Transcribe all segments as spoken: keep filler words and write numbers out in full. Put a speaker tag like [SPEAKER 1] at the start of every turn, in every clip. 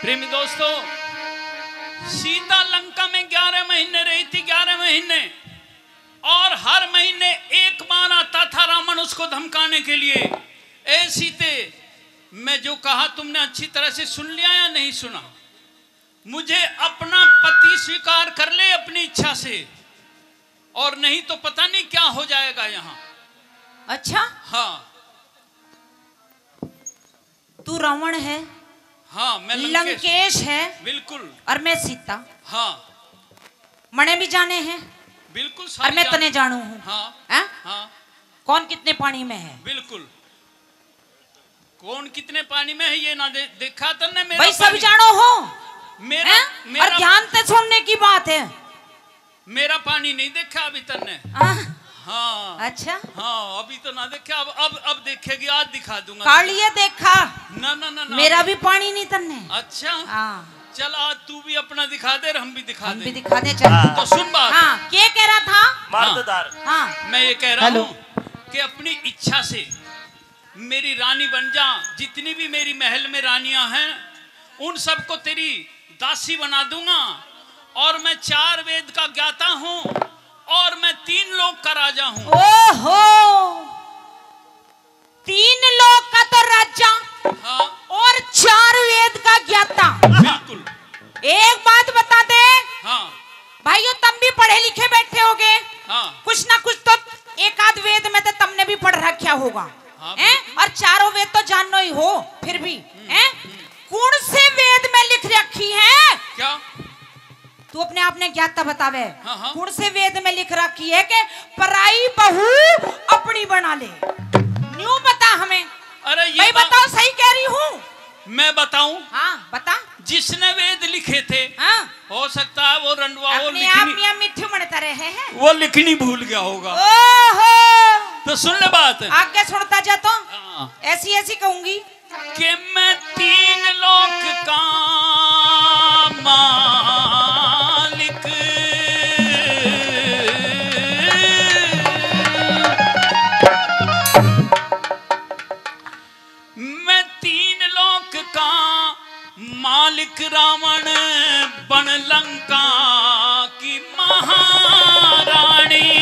[SPEAKER 1] प्रेमी दोस्तों, सीता लंका में ग्यारह महीने रही थी, ग्यारह महीने, और हर महीने एक बार आता था रावण उसको धमकाने के लिए। ए सीते, मैं जो कहा तुमने अच्छी तरह से सुन लिया या नहीं सुना? मुझे अपना पति स्वीकार कर ले अपनी इच्छा से, और नहीं तो पता नहीं क्या हो जाएगा यहाँ।
[SPEAKER 2] अच्छा,
[SPEAKER 1] हाँ।
[SPEAKER 2] तू रावण है?
[SPEAKER 1] हाँ, मैं लंकेश,
[SPEAKER 2] लंकेश है।
[SPEAKER 1] बिल्कुल।
[SPEAKER 2] और मैं सीता।
[SPEAKER 1] हाँ।
[SPEAKER 2] मने भी जाने हैं।
[SPEAKER 1] बिल्कुल।
[SPEAKER 2] और मैं तने जानू हूँ।
[SPEAKER 1] हाँ।
[SPEAKER 2] हाँ?
[SPEAKER 1] हाँ।
[SPEAKER 2] कौन कितने पानी में है?
[SPEAKER 1] बिल्कुल। कौन कितने पानी में है ये ना दे, देखा तने मेरा
[SPEAKER 2] भाई सब जानो हो।
[SPEAKER 1] मेरा, मेरा
[SPEAKER 2] और ध्यान से सुनने की बात है।
[SPEAKER 1] मेरा पानी नहीं देखा अभी तने। हाँ।
[SPEAKER 2] अच्छा।
[SPEAKER 1] हाँ, अभी तो ना देखा, अब अब अब देखेगी, आज दिखा दूंगा।
[SPEAKER 2] कालिए देखा।
[SPEAKER 1] ना ना ना, ना
[SPEAKER 2] मेरा भी पानी नहीं तन्ने।
[SPEAKER 1] अच्छा।
[SPEAKER 2] हाँ।
[SPEAKER 1] चल आज तू भी अपना दिखा दे, हम भी दिखा
[SPEAKER 2] हम
[SPEAKER 1] दे।
[SPEAKER 2] भी दिखा दे चल।
[SPEAKER 1] तो सुन बात।
[SPEAKER 2] हाँ, क्या कह रहा था?
[SPEAKER 1] मर्ददार।
[SPEAKER 2] हाँ।
[SPEAKER 1] मैं ये कह रहा हूँ कि अपनी इच्छा से मेरी रानी बन जा। जितनी भी मेरी महल में रानियां हैं उन सबको तेरी दासी बना दूंगा, और मैं चार वेद का ज्ञाता हूँ, और मैं तीन लोक का राजा हूँ।
[SPEAKER 2] ओहो, तीन लोक का तो राजा।
[SPEAKER 1] हाँ।
[SPEAKER 2] और चार वेद का ज्ञाता।
[SPEAKER 1] बिल्कुल।
[SPEAKER 2] एक बात बता दे।
[SPEAKER 1] हाँ।
[SPEAKER 2] भाइयों, तुम भी पढ़े लिखे बैठे होगे।
[SPEAKER 1] हाँ।
[SPEAKER 2] कुछ ना कुछ तो एक आध वेद में तो तुमने भी पढ़ रखा होगा।
[SPEAKER 1] हाँ,
[SPEAKER 2] हैं? और चारों वेद तो जानना ही हो फिर भी। हैं? कौन से वेद में लिख रखी है?
[SPEAKER 1] क्या?
[SPEAKER 2] तू अपने आप ने ज्ञाता बतावे।
[SPEAKER 1] हाँ, हाँ।
[SPEAKER 2] कौन से वेद में लिख रखी है कि पराई बहू अपनी बना ले? न्यू बता हमें।
[SPEAKER 1] अरे ये
[SPEAKER 2] भाई बताओ, सही कह रही हूँ?
[SPEAKER 1] मैं बताऊं?
[SPEAKER 2] हाँ बता।
[SPEAKER 1] जिसने वेद लिखे थे,
[SPEAKER 2] हाँ,
[SPEAKER 1] हो सकता है वो रंडवा वो
[SPEAKER 2] अपने आप
[SPEAKER 1] लिखनी,
[SPEAKER 2] मिठू बनता रहे हैं।
[SPEAKER 1] वो लिखनी भूल गया होगा।
[SPEAKER 2] ओहो,
[SPEAKER 1] तो सुन ले बात।
[SPEAKER 2] आगे सुनता जा तो
[SPEAKER 1] हाँ।
[SPEAKER 2] ऐसी ऐसी कहूंगी
[SPEAKER 1] कि मैं तीन लोक का मालिक, मैं तीन लोक का मालिक, रावण बन लंका की महारानी।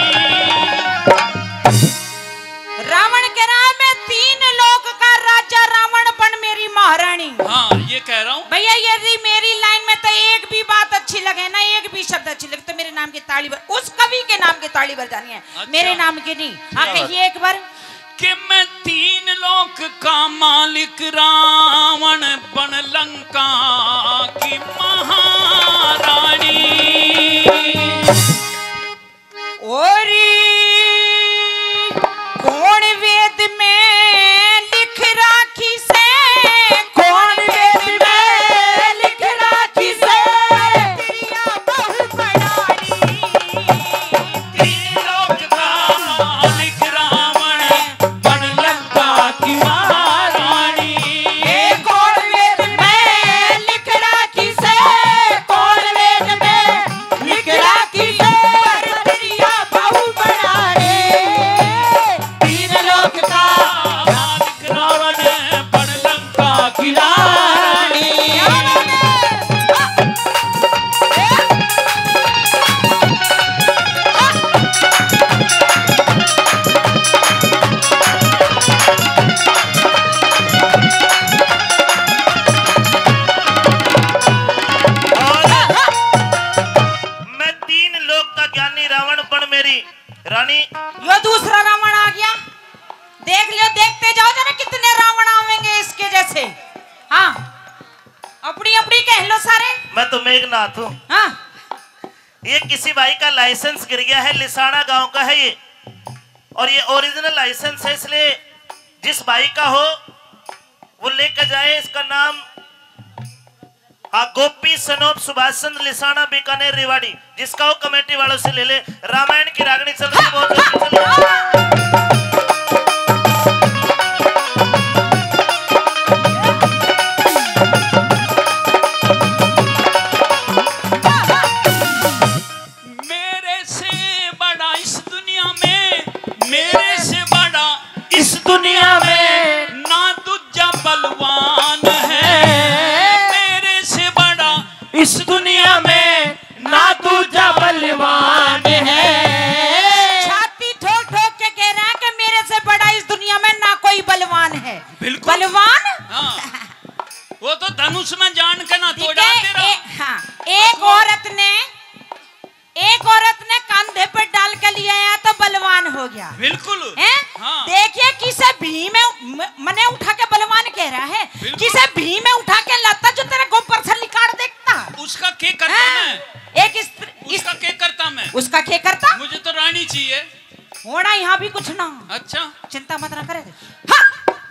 [SPEAKER 2] रावण कह रहा है मैं तीन लोक का राजा, रावण बन मेरी महारानी।
[SPEAKER 1] हाँ, ये कह रहा हूँ
[SPEAKER 2] भैया। यदि मेरी लाइन में तो एक भी बात अच्छी लगे ना, एक भी शब्द अच्छी लगे, तो मेरे नाम की ताली बर, उस कवि के नाम की ताली बजानी है। अच्छा। मेरे नाम की नहीं। हाँ कहिए एक बार।
[SPEAKER 1] कि मैं तीन लोक का मालिक, रावण बन लंका की महारानी।
[SPEAKER 2] और कौन वेद में लिख राखी से, कौन वेद में लिख राखी से, तेरिया बहु बनानी।
[SPEAKER 1] तीन लोक का मालिक, रावण बन लंका की महारानी।
[SPEAKER 2] ये कौन वेद में लिख राखी से, कौन वेद में लिख राखी से, तेरिया बहु बनानी। तीन लोक का
[SPEAKER 1] मालिक, रावण बन लंका की महारानी।
[SPEAKER 3] मैं तीन लोक का ज्ञानी, रावण बन मेरी रानी।
[SPEAKER 2] यो दूसरा रावण आ गया। देख लियो, देखते जाओ जरा कितने रावण आवेंगे इसके जैसे। हाँ, अपनी अपनी कह लो सारे।
[SPEAKER 3] मैं तो मेघनाथ हूँ।
[SPEAKER 2] हाँ,
[SPEAKER 3] ये किसी भाई का लाइसेंस गिर गया है, लिसाना गांव का है ये, और ये ओरिजिनल लाइसेंस है, इसलिए जिस भाई का हो वो लेकर जाए। इसका नाम हाँ गोपी सनोप सुभाष चंद्र, लिसाना बीकानेर रेवाड़ी। जिसका हो कमेटी वालों से ले ले। रामायण की रागनी चल रही है, बहुत जल्दी चल रही है।
[SPEAKER 1] मेरे से बड़ा इस दुनिया में, मेरे से बड़ा इस दुनिया में ना दूजा बलवान है।
[SPEAKER 2] इस दुनिया में ना दूजा बलवान है। छाती ठोक ठोक के कह रहा है कि मेरे से बड़ा इस दुनिया में ना कोई बलवान है।
[SPEAKER 1] बिल्कुल
[SPEAKER 2] बलवान
[SPEAKER 1] हाँ। वो तो धनुष में जान के ना तोड़ा तेरा।
[SPEAKER 2] ए, हाँ, एक औरत ने एक औरत ने कंधे पर डाल के लिया है तो बलवान हो गया।
[SPEAKER 1] बिल्कुल
[SPEAKER 2] हैं?
[SPEAKER 1] हाँ।
[SPEAKER 2] देखिए किसे भी में मने उठा के बलवान कह रहा है, किसे भी में उठा के लाता जो तेरे गोबर से निकाल देखता।
[SPEAKER 1] उसका क्या करता मैं?
[SPEAKER 2] एक इस,
[SPEAKER 1] उसका क्या करता मैं?
[SPEAKER 2] उसका क्या करता?
[SPEAKER 1] मुझे तो रानी चाहिए।
[SPEAKER 2] होना यहाँ भी कुछ ना।
[SPEAKER 1] अच्छा
[SPEAKER 2] चिंता मत ना करे। हाँ।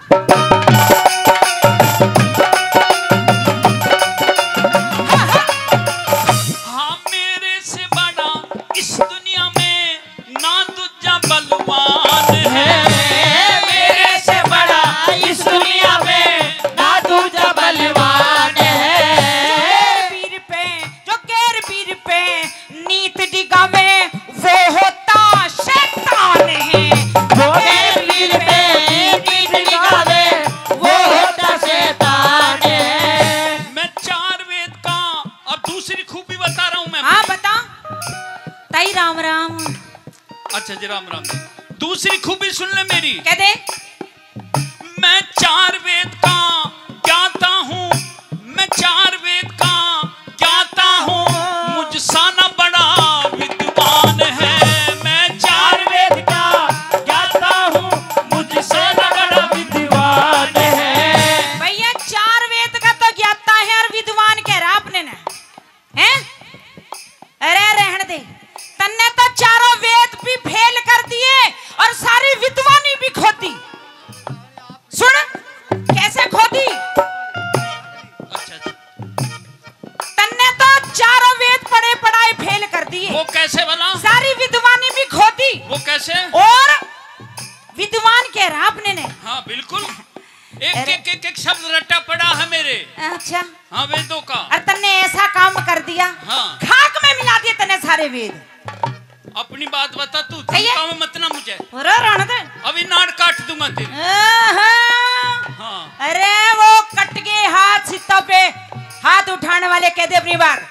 [SPEAKER 1] इस दुनिया में ना दूजा बलवान है।
[SPEAKER 2] मेरे से बड़ा इस दुनिया में ना दूजा बलवान है। पीर पे जो गैर पीर पे नीत डिगा में वो होता शैतान है। वो गैर पीर पे नीत डिगा में वो होता शैतान है।
[SPEAKER 1] मैं चार वेद का और दूसरी खूबी बता रहा हूँ मैं।
[SPEAKER 2] हाँ बता। ताई राम राम।
[SPEAKER 1] अच्छा जी राम राम। दूसरी खूबी सुन ले मेरी।
[SPEAKER 2] कह दे।
[SPEAKER 1] मैं चार वेद का ज्ञाता हूँ, मैं चार वेद का ज्ञाता हूँ, मुझसा ना बड़ा विद्वान है। मैं चार वेद का ज्ञाता हूँ, मुझसे ना बड़ा विद्वान है।
[SPEAKER 2] भैया चार वेद का तो ज्ञाता है और विद्वान कह रहा आपने ना हैं? अरे रहने दे, तन्ने तो चारों वेद भी फेल कर दिए और सारी विद्वानी भी खोदी। सुन कैसे खोदी।
[SPEAKER 1] अच्छा
[SPEAKER 2] तन्ने तो चारों वेद पढ़े पढ़ाए फेल कर दिए।
[SPEAKER 1] वो कैसे बना?
[SPEAKER 2] सारी विद्वानी भी खोदी।
[SPEAKER 1] वो कैसे?
[SPEAKER 2] और विद्वान कह रहा आपने ने।
[SPEAKER 1] हाँ बिल्कुल। एक एक एक एक शब्द रटा पड़ा है मेरे।
[SPEAKER 2] अच्छा
[SPEAKER 1] हाँ वेदों का।
[SPEAKER 2] और तन्ने ऐसा काम कर दिया।
[SPEAKER 1] हाँ।
[SPEAKER 2] खाक में मिला दिए तन्ने सारे वेद।
[SPEAKER 1] अपनी बात बता तू।
[SPEAKER 2] भैया।
[SPEAKER 1] धमकाओ मत ना मुझे।
[SPEAKER 2] अरे रहने दे।
[SPEAKER 1] अभी नाड़ काट दूंगा तेरी।
[SPEAKER 2] आहा।
[SPEAKER 1] हाँ।
[SPEAKER 2] अरे वो कट गए हाथ सित्ता पे हाथ उठाने वाले कह दे अपनी बात।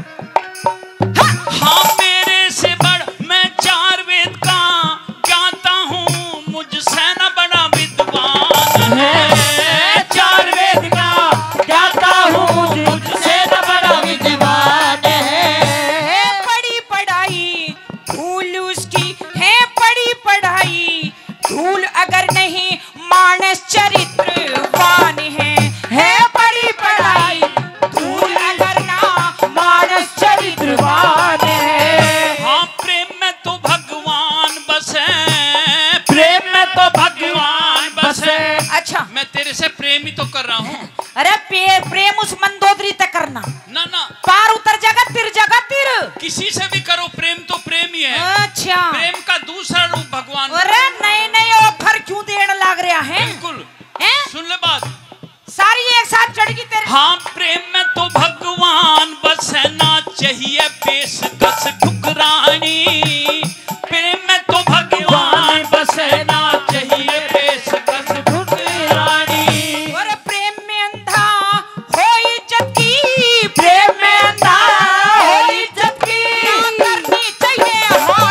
[SPEAKER 1] हाँ मेरे से बड़ मैं चार वेद का ज्ञाता हूँ, मुझसे न बड़ा विद्वान है। चार वेद का ज्ञाता हूँ, मुझसे न बड़ा विद्वान
[SPEAKER 2] है। पढ़ी पढ़ाई धूल उसकी है, पढ़ी पढ़ाई धूल अगर नहीं मानस चरित्रवान है। है पढ़ी पढ़ाई धूल अगर ना मानस चरित्रवान है।
[SPEAKER 1] हाँ प्रेम में तो भगवान बसे, प्रेम में तो भगवान बसे।
[SPEAKER 2] अच्छा
[SPEAKER 1] मैं तेरे से प्रेम ही तो कर रहा हूँ।
[SPEAKER 2] अरे प्रेम उस मंदोदरी तक करना
[SPEAKER 1] ना ना
[SPEAKER 2] पार उतर जाएगा तिर जगह तिर।
[SPEAKER 1] किसी से भी करो प्रेम तो प्रेम ही है।
[SPEAKER 2] अच्छा
[SPEAKER 1] प्रेम का दूसरा रूप भगवान।
[SPEAKER 2] अरे नहीं नहीं ऑफर क्यों देने लग रहा है?
[SPEAKER 1] बिल्कुल
[SPEAKER 2] हैं?
[SPEAKER 1] सुन ले बात
[SPEAKER 2] सारी एक साथ चढ़ गई तेरे।
[SPEAKER 1] हाँ प्रेम में तो भगवान बस है, ना चाहिए पेशकश ठुकरानी। प्रेम में तो भगवान बस है, ना चाहिए पेशकश ठुकरानी।
[SPEAKER 2] और प्रेम में अंधा हो इज्जत की, प्रेम में अंधा हो इज्जत की करनी चाहिए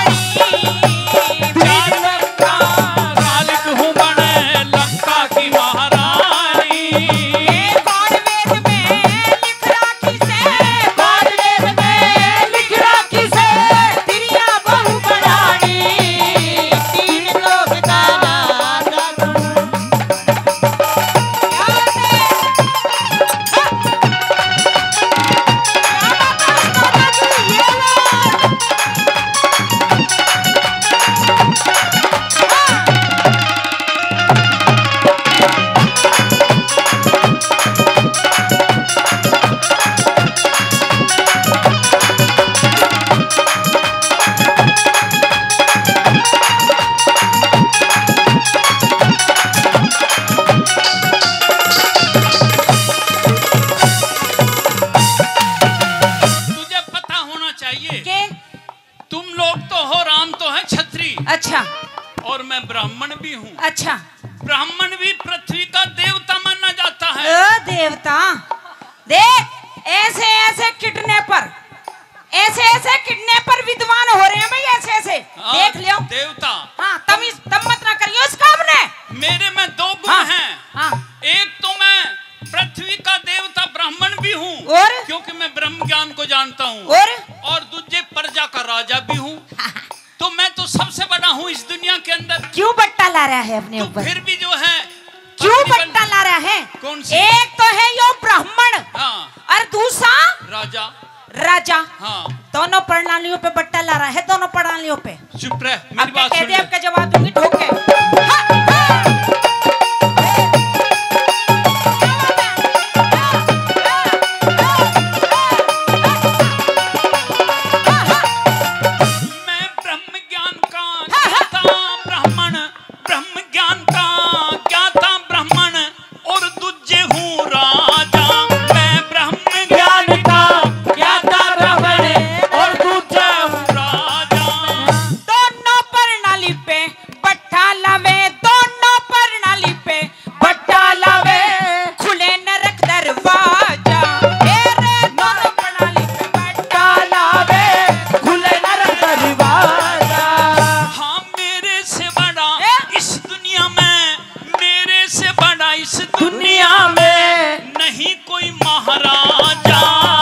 [SPEAKER 2] हारी।
[SPEAKER 1] चार लंका मालिक हूँ बने लंका की महारानी।
[SPEAKER 2] कौन वेद में लिख राखी से, कौन वेद में लिख राखी से तिरिया बहु बढ़ानी। तीन लोग का राजा
[SPEAKER 1] तुझे पता होना चाहिए
[SPEAKER 2] के।
[SPEAKER 1] तुम लोग तो हो, राम तो है छत्री
[SPEAKER 2] अच्छा
[SPEAKER 1] और मैं ब्राह्मण भी हूँ।
[SPEAKER 2] अच्छा
[SPEAKER 1] ब्राह्मण भी पृथ्वी का देवता माना जाता है।
[SPEAKER 2] ओ देवता देख ऐसे ऐसे किडनैपर ऐसे ऐसे किडनैपर विद्वान हो रहे हैं भाई, ऐसे ऐसे
[SPEAKER 1] हाँ,
[SPEAKER 2] देख लियो।
[SPEAKER 1] देवता।
[SPEAKER 2] हाँ, तब इस तब मत ना करियो इस काम ने।
[SPEAKER 1] मेरे में दो गुण
[SPEAKER 2] हाँ,
[SPEAKER 1] हैं।
[SPEAKER 2] हाँ।
[SPEAKER 1] एक तो मैं पृथ्वी का देवता ब्राह्मण भी हूँ,
[SPEAKER 2] और
[SPEAKER 1] क्योंकि मैं ब्रह्म ज्ञान को जानता हूँ,
[SPEAKER 2] और
[SPEAKER 1] और दूसरे प्रजा का राजा भी हूँ। तो मैं तो सबसे बड़ा हूँ इस दुनिया के अंदर।
[SPEAKER 2] क्यों बट्टा ला रहा है अपने
[SPEAKER 1] तो
[SPEAKER 2] ऊपर?
[SPEAKER 1] फिर भी जो है
[SPEAKER 2] क्यों बट्टा ला रहा है?
[SPEAKER 1] कौन सी?
[SPEAKER 2] एक तो है यो ब्राह्मण,
[SPEAKER 1] हाँ,
[SPEAKER 2] और दूसरा
[SPEAKER 1] राजा।
[SPEAKER 2] राजा।
[SPEAKER 1] हाँ,
[SPEAKER 2] दोनों प्रणालियों पे बट्टा ला रहा है, दोनों प्रणालियों पे।
[SPEAKER 1] चुप रह,
[SPEAKER 2] अब
[SPEAKER 1] मेरी बात
[SPEAKER 2] कह
[SPEAKER 1] सुन
[SPEAKER 2] दे,
[SPEAKER 1] ले।
[SPEAKER 2] आपका जवाब दूंगी ठोक के। हाँ, हाँ।
[SPEAKER 1] मैं ब्रह्म ज्ञान का ज्ञाता ब्राह्मण, ब्रह्म ज्ञान का ज्ञाता ब्राह्मण, और दूजे हूँ राजा। मैं ब्रह्म ज्ञान का ज्ञाता ब्राह्मण, और दूजा हूँ राजा।
[SPEAKER 2] दोनों प्रणाली पे बट्टा लावे, दोनों प्रणाली पे बट्टा लावे, खुले नरक दरवाजा। ए रे दोनों प्रणाली पे बट्टा लावे, खुले नरक दरवाजा।
[SPEAKER 1] हाँ, मेरे से बड़ा
[SPEAKER 2] ए?
[SPEAKER 1] इस दुनिया में, मेरे से बड़ा इस दुनिया
[SPEAKER 2] दुनिया
[SPEAKER 1] में नहीं कोई महाराजा।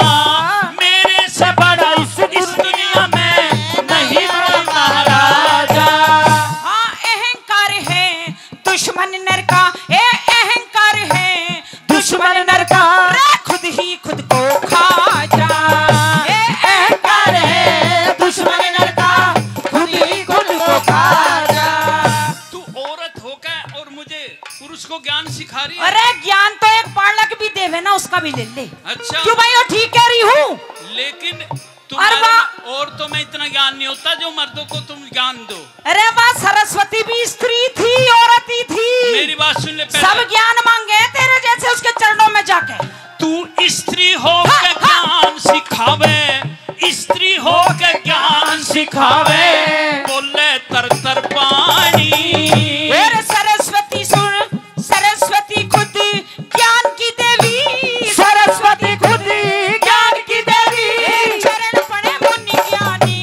[SPEAKER 1] मेरे से बड़ा इस दुनिया में नहीं कोई महाराजा।
[SPEAKER 2] हाँ, अहंकार है दुश्मन नर का, ए अहंकार है दुश्मन नर का, रे खुद ही खुद को खा जा। ए अहंकार है दुश्मन नर का, खुद ही खुद को खा जा।
[SPEAKER 1] तू औरत होकर और मुझे पुरुष को ज्ञान सिखा रही है।
[SPEAKER 2] अरे ज्ञान तो एक बालक भी देवे ना, उसका भी ले ले।
[SPEAKER 1] अच्छा,
[SPEAKER 2] क्यों भाई, वो ठीक कह रही हूँ।
[SPEAKER 1] लेकिन
[SPEAKER 2] अरे
[SPEAKER 1] तुम्हारे
[SPEAKER 2] वाह!
[SPEAKER 1] और तो मैं इतना ज्ञान नहीं होता जो मर्दों को तुम ज्ञान दो।
[SPEAKER 2] अरे वाह, सरस्वती भी स्त्री थी, औरत ही थी।
[SPEAKER 1] मेरी बात सुन ले
[SPEAKER 2] सब
[SPEAKER 1] पहले।
[SPEAKER 2] ज्ञान मांगे तेरे जैसे उसके चरणों में जाके।
[SPEAKER 1] तू स्त्री हो के
[SPEAKER 2] हाँ, हाँ।
[SPEAKER 1] ज्ञान सिखावे, स्त्री हो के ज्ञान सिखावे, बोले तर तर पानी।
[SPEAKER 2] और सरस्वती सुन, सरस्वती खुद ज्ञान की देवी, सरस्वती खुद ज्ञान की देवी, चरण पड़े मुनि ज्ञानी।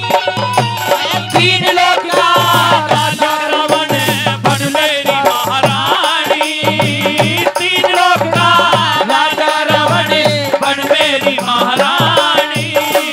[SPEAKER 1] तीन लोग का राजा रावण बन मेरी महारानी। तीन लोग का राजा रावण बन मेरी महारानी।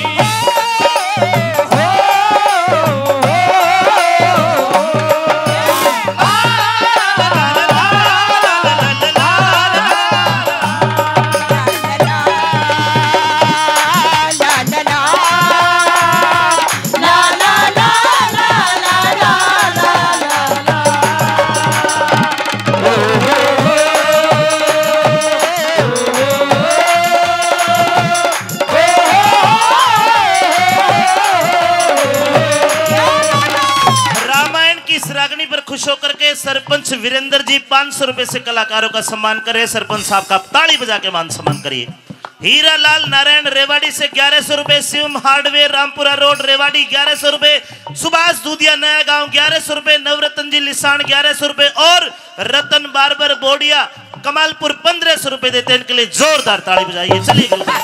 [SPEAKER 3] रामायण की इस रागनी पर खुश होकर के सरपंच वीरेंद्र जी पाँच सौ रुपए से कलाकारों का सम्मान करे। सरपंच साहब का ताली बजा के मान सम्मान करिए। हीरा लाल नारायण रेवाड़ी से ग्यारह सौ रुपए, शिवम हार्डवेयर रामपुरा रोड रेवाड़ी ग्यारह सौ रुपए, सुभाष दूधिया नया गांव ग्यारह सौ रुपए, नवरत्न जी लिसाण ग्यारह सौ रुपए, और रतन बारबर बोडिया कमालपुर पंद्रह सौ रुपए देते हैं। इनके लिए जोरदार ताली बजाइए। चलिए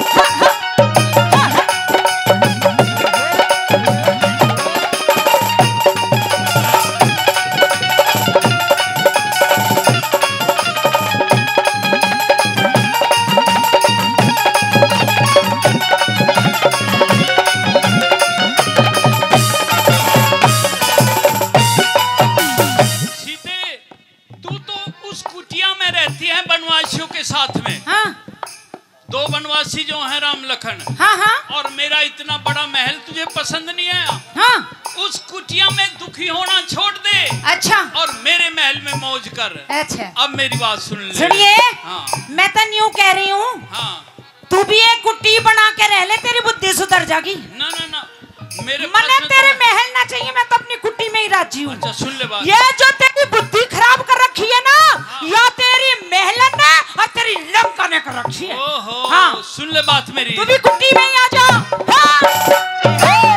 [SPEAKER 1] सीधे तू तो उस कुटिया में रहती है बनवासियों के साथ में।
[SPEAKER 2] हाँ,
[SPEAKER 1] दो बनवासी जो हैं राम लखन,
[SPEAKER 2] हाँ, हाँ,
[SPEAKER 1] और मेरा इतना बड़ा महल तुझे पसंद नहीं आया।
[SPEAKER 2] हाँ।
[SPEAKER 1] उस कुटिया में दुखी होना छोड़ दे
[SPEAKER 2] अच्छा,
[SPEAKER 1] और मेरे महल में मौज कर।
[SPEAKER 2] अच्छा।
[SPEAKER 1] अब मेरी बात सुन ले।
[SPEAKER 2] सुनिए,
[SPEAKER 1] हाँ,
[SPEAKER 2] मैं तो न्यू कह रही हूँ,
[SPEAKER 1] हाँ।
[SPEAKER 2] तू भी एक कुट्टी बना के रह ले, तेरी बुद्धि सुधर जाएगी।
[SPEAKER 1] ना ना ना, मेरे
[SPEAKER 2] मने
[SPEAKER 1] पास में
[SPEAKER 2] तेरे
[SPEAKER 1] तो-
[SPEAKER 2] महल ना चाहिए, मैं तो अपनी कुट्टी में ही राजी हूँ।
[SPEAKER 1] अच्छा सुन ले बात।
[SPEAKER 2] ये जो तेरी बुद्धि खराब कर रखी है ना, या तेरी मेहनत ने और तेरी लंका ने कर रखी है।
[SPEAKER 1] ओहो,
[SPEAKER 2] हाँ।
[SPEAKER 1] सुन ले बात मेरी।
[SPEAKER 2] तू भी कुट्टी में ही आ जा। हाँ।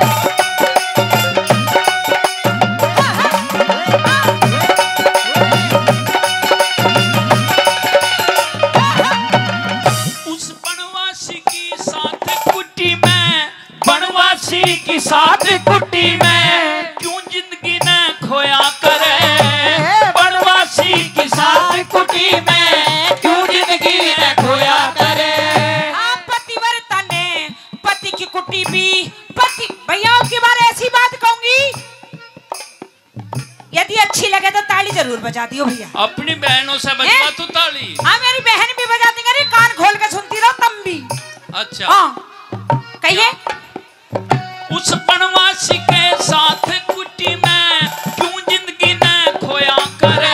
[SPEAKER 1] उस बनवासी की साथ कुटी में बनवासी की साथ कुटी में क्यों जिंदगी न खोया करे, बनवासी की साथ कुटी में क्यों जिंदगी न खोया करे।
[SPEAKER 2] आप पतिव्रता ने पति की कुटी भी पति भैया की बार ऐसी बात कहूंगी, यदि अच्छी लगे तो ताली जरूर बजा दियो भैया।
[SPEAKER 1] अपनी बहनों से बजवा तू ताली।
[SPEAKER 2] हाँ मेरी बहन भी बजा देंगे, अरे कान खोल के सुनती रहो तुम भी।
[SPEAKER 1] अच्छा
[SPEAKER 2] हाँ कहिए।
[SPEAKER 1] उस बनवासी के साथ कुटी में क्यों जिंदगी न खोया करे,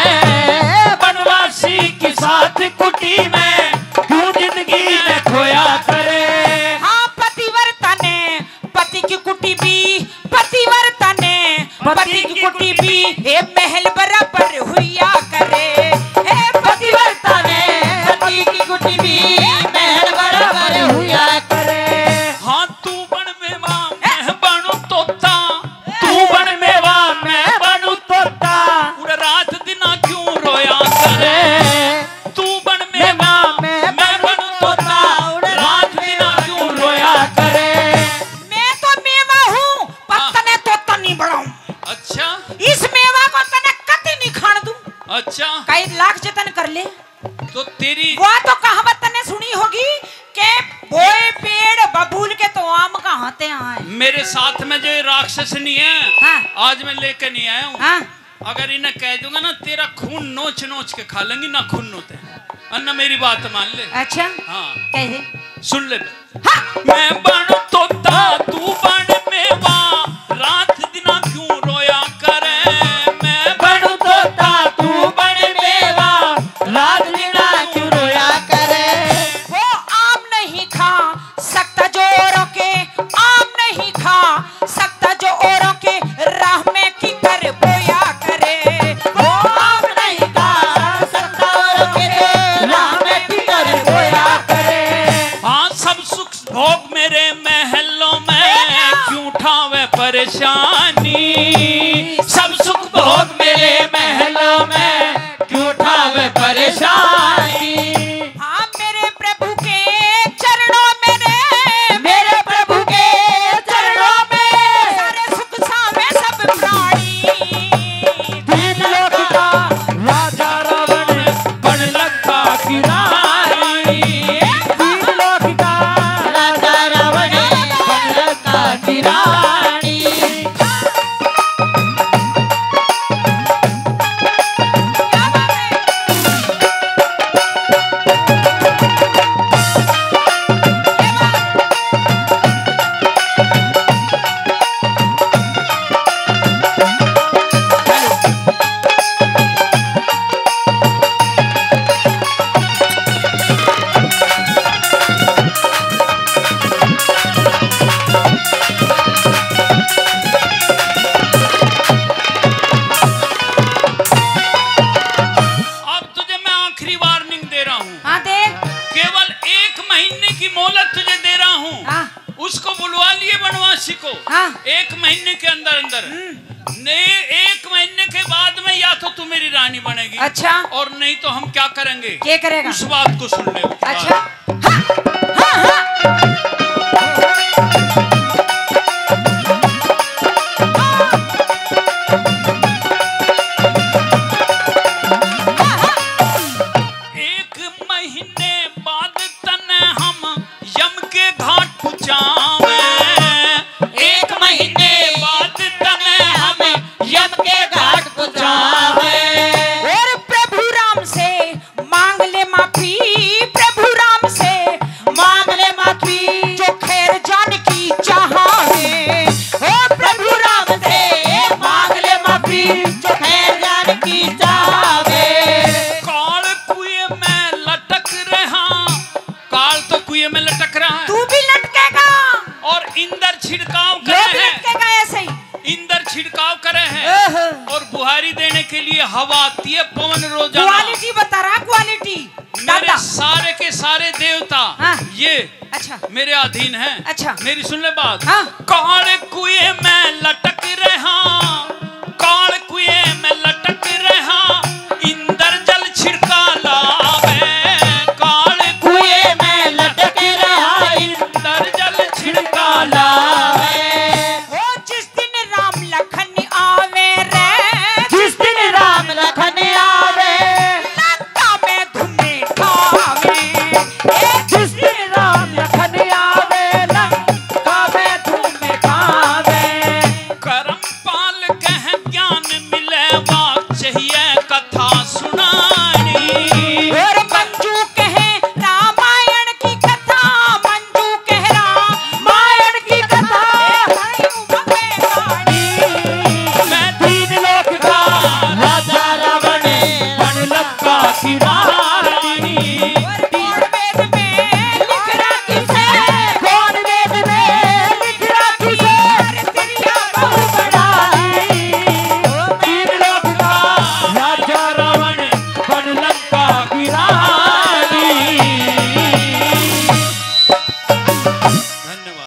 [SPEAKER 1] बनवासी के साथ कुटी में क्यों जिंदगी न खोया करे।
[SPEAKER 2] हाँ पतिव्रता ने पति की कुटी भी पतिव्रता ने पति की कुटी भी हे महल बराबर हुआ करे, हे पतिव्रता ने पति की कुटी भी महल बराबर हुआ करे।
[SPEAKER 1] हाँ तू बन मेवा मैं बनू तोता, तू बन मेवा मैं बनू तोता, उड़ रात दिना क्यों रोया करे, तू बन मेवा मैं बनू तोता, उड़ रात दिना क्यों रोया करे।
[SPEAKER 2] मैं तो मेवा हूँ पर तने तोता नहीं बढ़ाऊं।
[SPEAKER 1] अच्छा
[SPEAKER 2] इस मेवा को तने कति नहीं खान दूं।
[SPEAKER 1] अच्छा
[SPEAKER 2] कई लाख जतन कर ले
[SPEAKER 1] तो तेरी
[SPEAKER 2] वो तो कहावत तने सुनी होगी के बोए पेड़ बबूल के तो आम कहाँ ते आए।
[SPEAKER 1] मेरे साथ में जो ये राक्षस नहीं है,
[SPEAKER 2] हाँ।
[SPEAKER 1] आज मैं लेकर नहीं आया हूँ।
[SPEAKER 2] हाँ।
[SPEAKER 1] अगर इन्हें कह दूंगा ना तेरा खून नोच नोच के खा लेंगी ना खून होते अन्ना मेरी बात मान ले।
[SPEAKER 2] अच्छा
[SPEAKER 1] हाँ
[SPEAKER 2] कैसे
[SPEAKER 1] सुन ले।
[SPEAKER 2] हाँ।
[SPEAKER 1] मैं बन तोता तू बन मेवा रात दिना क्यों रोया करे, मैं बन तोता तू बन मेवा रात दिना क्यों रोया करे।
[SPEAKER 2] वो आम नहीं खा सकता जो औरों के, आम नहीं खा सकता जो औरों के राह में की कर बोया करे, वो आम नहीं खा सकता औरों के राह में की कर बोया करे।
[SPEAKER 1] हाँ सब सुख भोग मेरे महलों में क्यों उठावे परेशानी, सब सुख भोग मेरे महलों में क्यों उठावे परेशानी।
[SPEAKER 2] हाँ मेरे प्रभु के चरणों में रे, मेरे प्रभु के चरणों में सारे सुख सावे सब प्राणी।
[SPEAKER 1] तीन लोक का राजा रावण बन लंका की रानी, तीन लोक का राजा रावण बन लंका की रानी। अब तुझे मैं आखिरी वार्निंग दे रहा हूँ,
[SPEAKER 2] हाँ दे।
[SPEAKER 1] केवल एक महीने की मोहलत तुझे दे रहा हूँ।
[SPEAKER 2] हाँ।
[SPEAKER 1] उसको बुलवा लिए बनवासी को।
[SPEAKER 2] हाँ।
[SPEAKER 1] एक महीने के अंदर अंदर ने एक महीने के बाद में या तो तू मेरी रानी बनेगी,
[SPEAKER 2] अच्छा
[SPEAKER 1] और नहीं तो हम क्या करेंगे
[SPEAKER 2] क्या करेगा?
[SPEAKER 1] उस बात को सुन ले।
[SPEAKER 2] अच्छा हाँ, हाँ, हाँ।
[SPEAKER 1] एक महीने बाद तने हम यम के घाट पहुंचावे, एक महीने बाद तने हम यम के घाट पहुंचावे।
[SPEAKER 2] और प्रभु राम से मांग ले माफी, प्रभु राम से मांग ले माफी जो खैर जान की चाहे। ओ प्रभु राम से मांग ले माफी जो खैर जान की चाहे।
[SPEAKER 1] काल कुएं में लटक रहा, काल तो कुएं में लटक रहा है,
[SPEAKER 2] तू भी लटकेगा
[SPEAKER 1] और इंदर छिड़काव
[SPEAKER 2] ये
[SPEAKER 1] करे
[SPEAKER 2] भी
[SPEAKER 1] हैं,
[SPEAKER 2] लटकेगा ऐसे ही।
[SPEAKER 1] इंदर छिड़काव करे हैं,
[SPEAKER 2] ओहो।
[SPEAKER 1] और बुहारी देने के लिए हवा आती है पवन रोजाना।
[SPEAKER 2] क्वालिटी बता रहा क्वालिटी
[SPEAKER 1] मेरे
[SPEAKER 2] दादा।
[SPEAKER 1] सारे के सारे देवता
[SPEAKER 2] हाँ।
[SPEAKER 1] ये
[SPEAKER 2] अच्छा
[SPEAKER 1] मेरे अधीन हैं।
[SPEAKER 2] अच्छा।
[SPEAKER 1] मेरी सुन ले बात।
[SPEAKER 2] हाँ।
[SPEAKER 1] काल कुएं में लटक रहा,